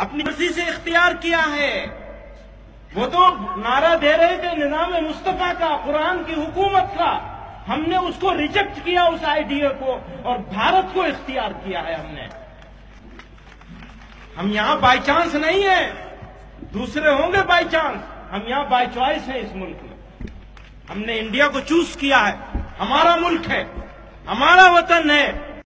अपनी मर्जी से इख्तियार किया है। वो तो नारा दे रहे थे निजाम मुस्तफा का, कुरान की हुकूमत का। हमने उसको रिजेक्ट किया, उस आइडिया को, और भारत को इख्तियार किया है हमने। हम यहां बाय चांस नहीं है, दूसरे होंगे बाय चांस, हम यहां बाय चॉइस है। इस मुल्क में हमने इंडिया को चूज किया है, हमारा मुल्क है, हमारा वतन है।